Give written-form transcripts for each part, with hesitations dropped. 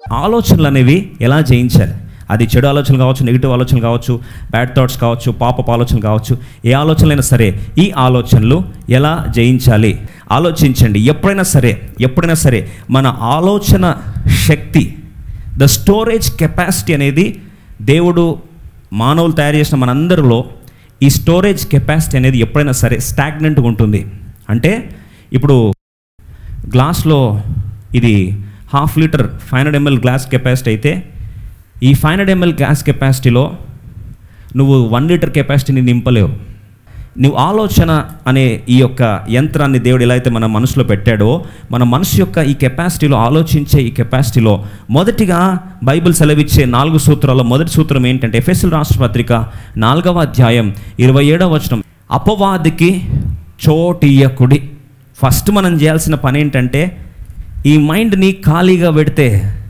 ఆలోచనలు అనేవి ఎలా జయించాలి. అది చెడు ఆలోచనలు కావచ్చు, నెగిటివ్ ఆలోచనలు కావచ్చు, బ్యాడ్ థాట్స్ కావచ్చు, పాపపు ఆలోచనలు కావచ్చు, ఏ ఆలోచనలైనా సరే ఈ ఆలోచనలు ఎలా జయించాలి ఆలోచించండి. ఎప్పుడైనా సరే మన ఆలోచన శక్తి, ద స్టోరేజ్ కెపాసిటీ అనేది దేవుడు మానవులు తయారు చేసిన మనందరిలో ఈ స్టోరేజ్ కెపాసిటీ అనేది ఎప్పుడైనా సరే స్టాగ్నెంట్గా ఉంటుంది. అంటే ఇప్పుడు గ్లాస్లో ఇది 1/2 లీటర్ 500 ml గ్లాస్ కెపాసిటీ అయితే ఈ 500 ml గ్లాస్ కెపాసిటీలో నువ్వు 1 లీటర్ కెపాసిటీని నింపలేవు. నువ్వు ఆలోచన అనే ఈ యొక్క యంత్రాన్ని దేవుడు ఎలా అయితే మన మనసులో పెట్టాడో, మన మనసు యొక్క ఈ కెపాసిటీలో, ఆలోచించే ఈ కెపాసిటీలో మొదటిగా బైబిల్ సెలవిచ్చే 4 సూత్రాల్లో మొదటి సూత్రం ఏంటంటే ఎఫెసీయుల రాసిన పత్రిక 4వ అధ్యాయం 27వ వచనం, అపవాదికి చోటియ్యకుడి. ఫస్ట్ మనం చేయాల్సిన పని ఏంటంటే ఈ మైండ్ని ఖాళీగా పెడితే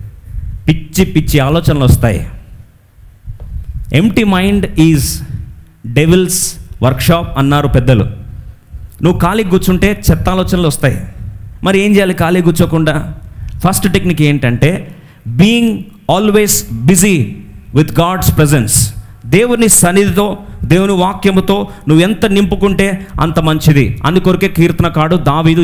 పిచ్చి ఆలోచనలు వస్తాయి. Empty mind is devil's workshop అన్నారు పెద్దలు. నువ్వు ఖాళీగా కూర్చుంటే చెత్త ఆలోచనలు వస్తాయి. మరి ఏం చేయాలి ఖాళీ కూర్చోకుండా? ఫస్ట్ టెక్నిక్ ఏంటంటే being always busy with God's presence. దేవుని సన్నిధితో, దేవుని వాక్యముతో నువ్వు ఎంత నింపుకుంటే అంత మంచిది. అందుకొరకే కీర్తనకారుడు దావీదు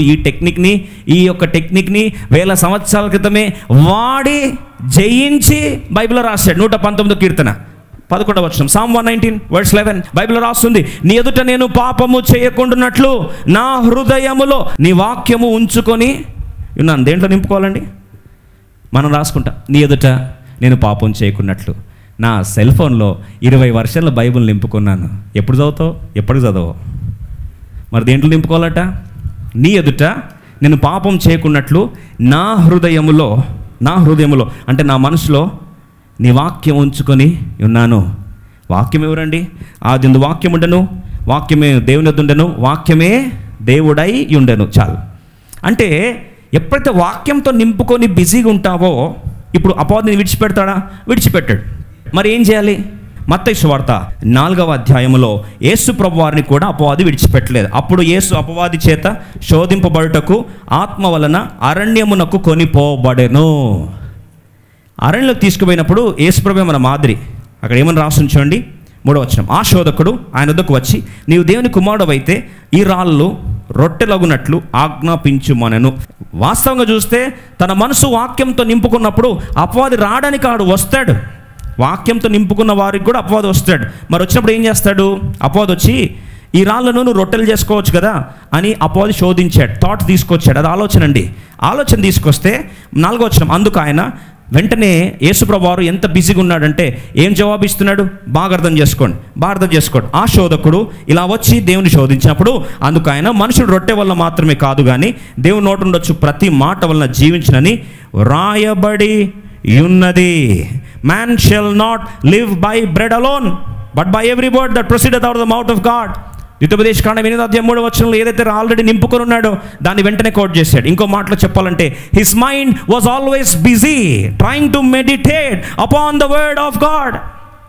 ఈ యొక్క టెక్నిక్ని 1000 సంవత్సరాల క్రితమే వాడి జయించి బైబిల్లో రాశాడు. 119 కీర్తన 11వ వచనం, Psalm 119 verse 11 బైబిల్లో రాస్తుంది, నీ ఎదుట నేను పాపము చేయకుండానట్లు నా హృదయములో నీ వాక్యము ఉంచుకొని ఉన్నాను. దేంట్లో నింపుకోవాలండి? మనం రాసుకుంటాం, నీ ఎదుట నేను పాపం చేయకున్నట్లు. నా సెల్ ఫోన్లో 20 వర్షాల బైబిల్ నింపుకున్నాను. ఎప్పుడు చదువుతావు? ఎప్పటికి చదవవు? మరి దేంట్లో నింపుకోవాలట? నీ ఎదుట నేను పాపం చేయకున్నట్లు నా హృదయములో అంటే నా మనసులో నీ వాక్యం ఉంచుకొని ఉన్నాను. వాక్యం ఎవరండి? ఆదిందు వాక్యం ఉండను, వాక్యమే దేవుని వద్ద ఉండను, వాక్యమే దేవుడై ఉండను. చాలు. అంటే ఎప్పుడైతే వాక్యంతో నింపుకొని బిజీగా ఉంటావో, ఇప్పుడు అపవాదిని విడిచిపెడతాడా? విడిచిపెట్టాడు. మరి ఏం చేయాలి? మత్తయి సువార్త 4వ అధ్యాయంలో యేసు ప్రభు వారిని కూడా అపవాది విడిచిపెట్టలేదు. అప్పుడు యేసు అపవాది చేత శోధింపబడుటకు ఆత్మ వలన అరణ్యమునకు కొనిపోబడెను. అరణ్యంలోకి తీసుకుపోయినప్పుడు యేసు ప్రభు మన మాదిరి. అక్కడ ఏమని రాసి చూడండి, 3వ వచనం, ఆ శోధకుడు ఆయన వద్దకు వచ్చి, నీవు దేవుని కుమారుడవైతే ఈ రాళ్ళు రొట్టెలగునట్లు ఆజ్ఞాపించుమనెను. వాస్తవంగా చూస్తే తన మనసు వాక్యంతో నింపుకున్నప్పుడు అపవాది రావడానికి ఆడు వస్తాడు. వాక్యంతో నింపుకున్న వారికి కూడా అపవాది వస్తాడు. మరి వచ్చినప్పుడు ఏం చేస్తాడు? అపవాది వచ్చి ఈ రాళ్ళను నువ్వు రొట్టెలు చేసుకోవచ్చు కదా అని అపవాది శోధించాడు. థాట్ తీసుకొచ్చాడు. అది ఆలోచన అండి. ఆలోచన తీసుకొస్తే 4వ వచనం, అందుకు ఆయన వెంటనే యేసుప్రభువు వారు ఎంత బిజీగా ఉన్నాడంటే ఏం జవాబు ఇస్తున్నాడు? బాగా అర్థం చేసుకోండి. ఆ శోధకుడు ఇలా వచ్చి దేవుని శోధించినప్పుడు అందుకు ఆయన, మనుషుడు రొట్టె వల్ల మాత్రమే కాదు కానీ దేవుని నోటి నుండి వచ్చు ప్రతి మాట వలన జీవించునని వ్రాయబడి ఉన్నది. Man shall not live by bread alone, but by every word that proceedeth out of the mouth of God. ద్వితోపదేశకాండం 8వ అధ్యాయం 3వ వచనంలో ఏదైతే ఆల్రెడీ నింపుకొని ఉన్నాడో దాన్ని వెంటనే కోట్ చేశాడు. ఇంకో మాటలో చెప్పాలంటే his mind was always busy trying to meditate upon the word of God.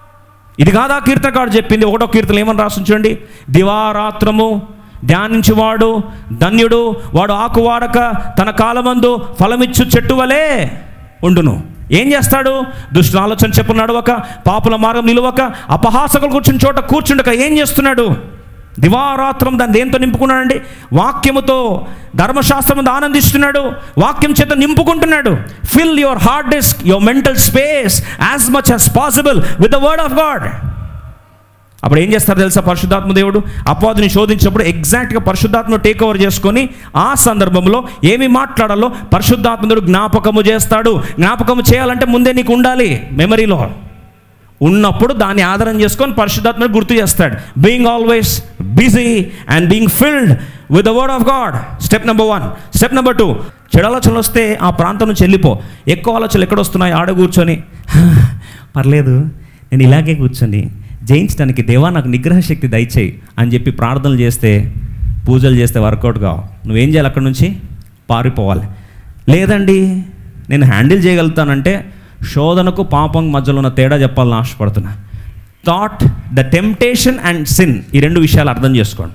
ఇది కాదా కీర్తనకారుడు చెప్పింది? 1వ కీర్తనలో ఏమని రాసి చూడండి, దివారాత్రము ధ్యానించువాడు ధన్యుడు, వాడు ఆకువాడక తన కాలమందు ఫలమిచ్చు చెట్టు వలె ఉండును. ఏం చేస్తాడు? దుష్టుల ఆలోచన చెప్పున నడవక, పాపుల మార్గం నిలువక, అపహాసకులు కూర్చుని చోట కూర్చుండక ఏం చేస్తున్నాడు? దివారాత్రం దాన్ని దేంతో నింపుకున్నాడండి? వాక్యముతో, ధర్మశాస్త్రం ఆనందిస్తున్నాడు, వాక్యం చేత నింపుకుంటున్నాడు. Fill your hard disk, your mental space as much as possible with the word of God. అప్పుడు ఏం చేస్తారు తెలుసా? పరిశుద్ధాత్మ దేవుడు అపవాదిని శోధించినప్పుడు ఎగ్జాక్ట్గా పరిశుద్ధాత్మను టేక్ ఓవర్ చేసుకొని ఆ సందర్భంలో ఏమి మాట్లాడాలో పరిశుద్ధాత్మ దేవుడు జ్ఞాపకము చేస్తాడు. జ్ఞాపకము చేయాలంటే ముందే నీకు ఉండాలి, మెమరీలో ఉన్నప్పుడు దాన్ని ఆధారం చేసుకొని పరిశుద్ధాత్మను గుర్తు చేస్తాడు. Being always busy and being filled with the word of God, step number 1. Step number 2, చెడు ఆలోచనలు వస్తే ఆ ప్రాంతం నుంచి వెళ్ళిపో. ఎక్కువ ఆలోచనలు ఎక్కడ వస్తున్నాయి? ఆడ కూర్చొని పర్లేదు నేను ఇలాగే కూర్చొని జయించడానికి దేవా నాకు నిగ్రహ శక్తి దయచేయి అని చెప్పి ప్రార్థనలు చేస్తే, పూజలు చేస్తే వర్కౌట్ కావు. నువ్వేం చేయాలి? అక్కడి నుంచి పారిపోవాలి. లేదండి నేను హ్యాండిల్ చేయగలుగుతానంటే శోధనకు పాపం మధ్యలో ఉన్న తేడా చెప్పాలని ఆశపడుతున్నా. Thought, the temptation and sin, ఈ 2 విషయాలు అర్థం చేసుకోండి.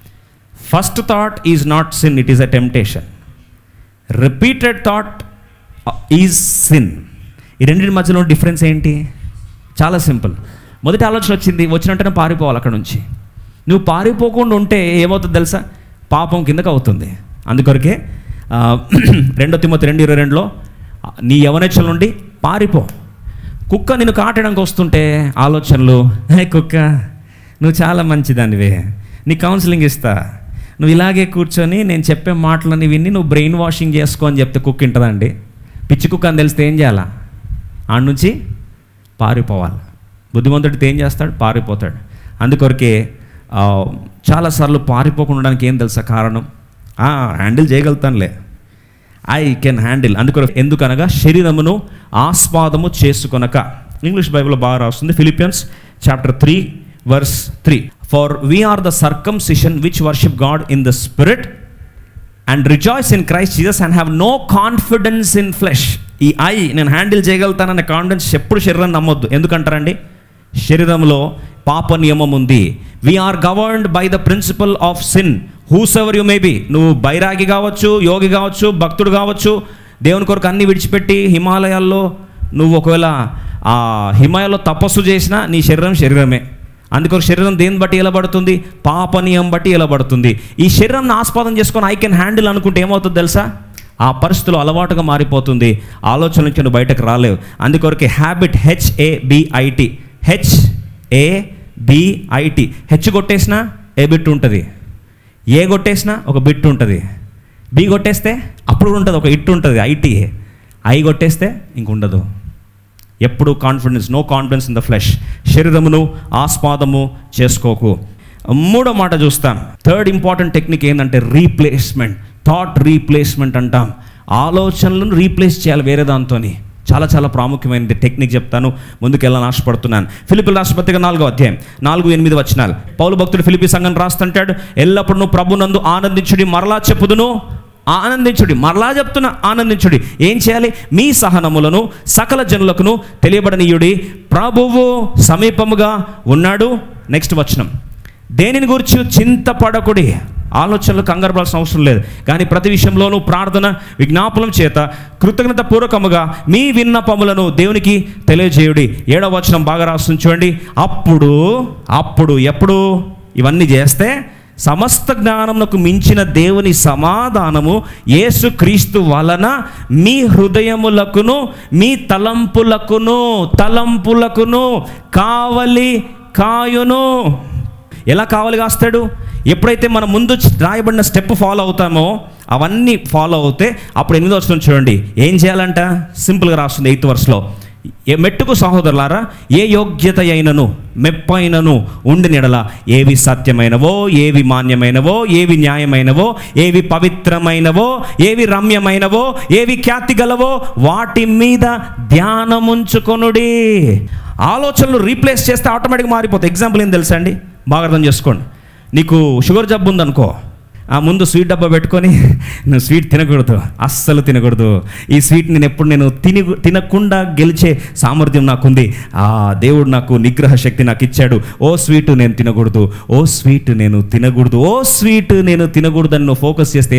First thought is not sin, it is a temptation. Repeated thought is sin. ఈ రెండింటి మధ్యలో డిఫరెన్స్ ఏంటి? చాలా సింపుల్. మొదటి ఆలోచన వచ్చినట్టునే పారిపోవాలి అక్కడ నుంచి. నువ్వు పారిపోకుండా ఉంటే ఏమవుతుంది తెలుసా? పాపం కిందకు అవుతుంది. అందుకొరకే 2 తిమోతి 2:22లో నీ యవనేచ్ఛల నుండి పారిపో. కుక్క నిన్ను కాటడానికి వస్తుంటే ఆలోచనలు, హే కుక్క నువ్వు చాలా మంచిదానివే, నీ కౌన్సిలింగ్ ఇస్తా, నువ్వు ఇలాగే కూర్చొని నేను చెప్పే మాటలని విని నువ్వు బ్రెయిన్ వాషింగ్ చేసుకో అని చెప్తే కుక్క వింటుందండి? పిచ్చి కుక్క అని తెలిస్తే ఏం చేయాలా? ఆడ నుంచి పారిపోవాలి. బుద్ధిమంతుడితే ఏం చేస్తాడు? పారిపోతాడు. అందుకొరకే చాలాసార్లు పారిపోకుండా ఉండడానికి ఏం తెలుసా కారణం? హ్యాండిల్ చేయగలుగుతానులే, ఐ కెన్ హ్యాండిల్. ఎందుకనగా శరీరమును ఆస్పాదము చేసుకొనక. ఇంగ్లీష్ బైబిల్లో బాగా రాస్తుంది, Philippians chapter 3:3. For we are the circumcision which worship God in the spirit and rejoice in Christ Jesus and have no confidence in flesh. ఈ నేను హ్యాండిల్ చేయగలుగుతానన్న కాన్ఫిడెన్స్ ఎప్పుడు శరీరాన్ని నమ్మొద్దు. ఎందుకంటారండి? శరీరంలో పాప నియమం ఉంది. We are governed by the principle of sin whosoever you may be. నువ్వు బైరాగి కావచ్చు, యోగి కావచ్చు, భక్తుడు కావచ్చు, దేవుని కొరకు అన్ని విడిచిపెట్టి హిమాలయాల్లో నువ్వు ఒకవేళ హిమాలయాల్లో తపస్సు చేసినా నీ శరీరమే. అందుకొక శరీరం దేని బట్టి ఎలా పడుతుంది? పాప నియమం బట్టి ఎలా పడుతుంది. ఈ శరీరాన్ని ఆస్పాదం చేసుకొని ఐ కెన్ హ్యాండిల్ అనుకుంటే ఏమవుతుంది తెలుసా? ఆ పరిస్థితులు అలవాటుగా మారిపోతుంది. ఆలోచన నుంచి నువ్వు బయటకు రాలేవు. అందుకొరకే హ్యాబిట్, HABIT, HABIT. హెచ్ కొట్టేసినా ఏ బిట్ ఉంటుంది, ఏ కొట్టేసినా ఒక బిట్ ఉంటుంది, బి కొట్టేస్తే అప్పుడు ఉంటుంది, ఒక ఇట్ ఉంటుంది, IT. ఐ కొట్టేస్తే ఇంక ఉండదు. ఎప్పుడు confidence, no confidence in the flesh. శరీరమును ఆస్పాదము చేసుకోకు. మూడో మాట చూస్తాం. థర్డ్ ఇంపార్టెంట్ టెక్నిక్ ఏంటంటే రీప్లేస్మెంట్. థాట్ రీప్లేస్మెంట్ అంటాం. ఆలోచనలను రీప్లేస్ చేయాలి వేరే దాంతోని. చాలా చాలా ప్రాముఖ్యమైనది టెక్నిక్ చెప్తాను. ముందుకు వెళ్ళాలని ఆశపడుతున్నాను. ఫిలిప్పీయుల రాసిన పత్రిక 4వ అధ్యాయం 4-8 వచనాలు. పౌలు భక్తుడు ఫిలిప్పీ సంఘం రాస్తుంటాడు, ఎల్లప్పుడు నువ్వు ప్రభునందు ఆనందించుడి, మరలా చెప్పుదును ఆనందించుడి. మరలా చెప్తున్నా ఆనందించుడి. ఏం చేయాలి? మీ సహనములను సకల జనులకును తెలియబడనీయుడి, ప్రభువు సమీపముగా ఉన్నాడు. నెక్స్ట్ వచనం, దేనిని గురించి చింతపడకుడి. ఆలోచనలు కంగారు పడాల్సిన అవసరం లేదు, కానీ ప్రతి విషయంలోనూ ప్రార్థన విజ్ఞాపనం చేత కృతజ్ఞత పూర్వకముగా మీ విన్నపములను దేవునికి తెలియజేయుడి. 7వ వచనం బాగా రాస్తుంది చూడండి. అప్పుడు ఎప్పుడు ఇవన్నీ చేస్తే సమస్త జ్ఞానమునకు మించిన దేవుని సమాధానము యేసుక్రీస్తు వలన మీ హృదయములకును మీ తలంపులకును కావలి కాయును. ఎలా కావలి కాస్తాడు? ఎప్పుడైతే మనం ముందు రాయబడిన స్టెప్ ఫాలో అవుతామో అవన్నీ ఫాలో అవుతే అప్పుడు 8వ వచనం చూడండి. ఏం చేయాలంట? సింపుల్గా రాస్తుంది 8th verseలో, మెట్టుకు సహోదరులారా, ఏ యోగ్యత అయినను మెప్పైనను ఉండి నెడల ఏవి సత్యమైనవో, ఏవి మాన్యమైనవో, ఏవి న్యాయమైనవో, ఏవి పవిత్రమైనవో, ఏవి రమ్యమైనవో, ఏవి ఖ్యాతి గలవో వాటి మీద ధ్యానముంచుకొనుడి. ఆలోచనలు రీప్లేస్ చేస్తే ఆటోమేటిక్గా మారిపోతాయి. ఎగ్జాంపుల్ ఏం తెలుసా అండి? బాగా అర్థం చేసుకోండి. నీకు షుగర్ జబ్బు ఉందనుకో, ముందు స్వీట్ డబ్బా పెట్టుకొని నువ్వు స్వీట్ తినకూడదు, అస్సలు తినకూడదు. ఈ స్వీట్ నేను తినకుండా గెలిచే సామర్థ్యం నాకుంది, దేవుడు నాకు నిగ్రహ శక్తి నాకు ఇచ్చాడు. ఓ స్వీట్ నేను తినకూడదు, ఓ స్వీట్ నేను తినకూడదు, ఓ స్వీట్ నేను తినకూడదు అని నువ్వు ఫోకస్ చేస్తే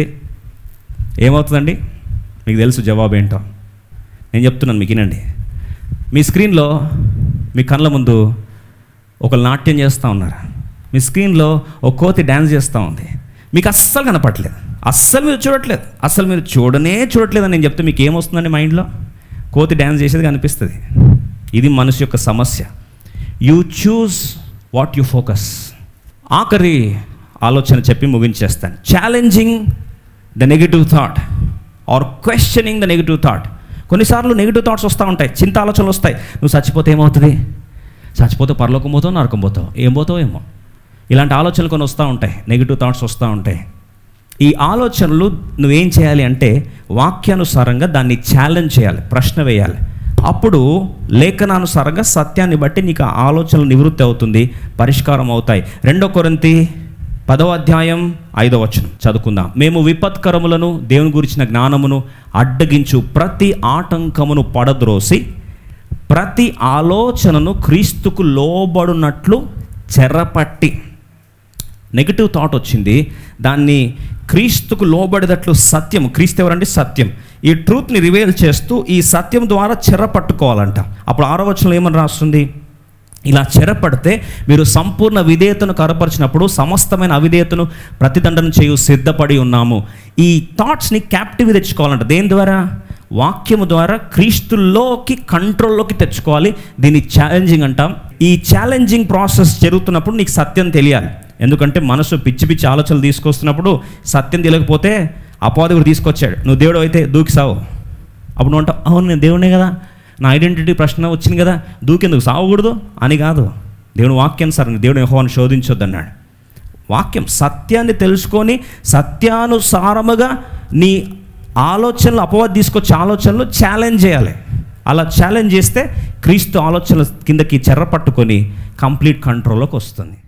ఏమవుతుందండి? మీకు తెలుసు జవాబు ఏంటో. నేను చెప్తున్నాను, మీకు వినండి. మీ స్క్రీన్లో మీ కళ్ళ ముందు ఒకళ్ళు నాట్యం చేస్తూ ఉన్నారు. మీ స్క్రీన్లో ఒక కోతి డ్యాన్స్ చేస్తూ ఉంది. మీకు అస్సలు కనపట్లేదు, అస్సలు మీరు చూడట్లేదు, అస్సలు మీరు చూడట్లేదు అని నేను చెప్తే మీకు ఏమొస్తుందండి మైండ్లో? కోతి డ్యాన్స్ చేసేది కనిపిస్తుంది. ఇది మనిషి యొక్క సమస్య. You choose what you focus. ఆఖరి ఆలోచన చెప్పి ముగించేస్తాను. Challenging the negative thought or questioning the negative thought. కొన్నిసార్లు నెగిటివ్ థాట్స్ వస్తూ ఉంటాయి, చింత ఆలోచనలు వస్తాయి. నువ్వు చచ్చిపోతే ఏమవుతుంది? చచ్చిపోతే పరలోకం పోతావు, నరకం పోతావు, ఏం పోతావు ఏమో. ఇలాంటి ఆలోచనలు కొన్ని వస్తూ ఉంటాయి, నెగిటివ్ థాట్స్ వస్తూ ఉంటాయి. ఈ ఆలోచనలు నువ్వేం చేయాలి అంటే వాక్యానుసారంగా దాన్ని ఛాలెంజ్ చేయాలి, ప్రశ్న వేయాలి. అప్పుడు లేఖనానుసారంగా సత్యాన్ని బట్టి నీకు ఆ ఆలోచనలు నివృత్తి అవుతుంది, పరిష్కారం అవుతాయి. 2 కొరింథీ 10వ అధ్యాయం 5వ వచనం చదువుకుందాం. మేము విపత్కరములను దేవుని గురించిన జ్ఞానమును అడ్డగించు ప్రతి ఆటంకమును పడద్రోసి ప్రతి ఆలోచనను క్రీస్తుకు లోబడునట్లు చెరపట్టి. నెగిటివ్ థాట్ వచ్చింది, దాన్ని క్రీస్తుకు లోబడేటట్లు సత్యం. క్రీస్తు ఎవరండి? సత్యం. ఈ ట్రూత్ని రివీల్ చేస్తూ ఈ సత్యం ద్వారా చెర పట్టుకోవాలంట. అప్పుడు 6వ వచనంలో ఏమని రాస్తుంది? ఇలా చెరపడితే మీరు సంపూర్ణ విధేయతను కనపరిచినప్పుడు సమస్తమైన అవిధేయతను ప్రతిదండన చేయు సిద్ధపడి ఉన్నాము. ఈ థాట్స్ని క్యాప్టివ్ తెచ్చుకోవాలంట. దేని ద్వారా? వాక్యము ద్వారా క్రీస్తులోకి, కంట్రోల్లోకి తెచ్చుకోవాలి. దీన్ని ఛాలెంజింగ్ అంటాం. ఈ ఛాలెంజింగ్ ప్రాసెస్ జరుగుతున్నప్పుడు నీకు సత్యం తెలియాలి. ఎందుకంటే మనసు పిచ్చి పిచ్చి ఆలోచనలు తీసుకొస్తున్నప్పుడు సత్యం తెలియకపోతే అపవాది కూడా తీసుకొచ్చాడు. నువ్వు దేవుడు అయితే దూకిసావు. అప్పుడు నువ్వు అంటావు, అవును నేను దేవుడే కదా, నా ఐడెంటిటీ ప్రశ్న వచ్చింది కదా, దూకెందుకు సావకూడదు అని కాదు. దేవుని వాక్యానుసారం దేవుని యెహోవాను శోధించొద్దు అన్నాడు. వాక్యం సత్యాన్ని తెలుసుకొని సత్యానుసారముగా నీ ఆలోచనలు, అపవాది తీసుకొచ్చే ఆలోచనలు ఛాలెంజ్ చేయాలి. అలా ఛాలెంజ్ చేస్తే క్రీస్తు ఆలోచనల కిందకి చెర్ర పట్టుకొని కంప్లీట్ కంట్రోల్లోకి వస్తుంది.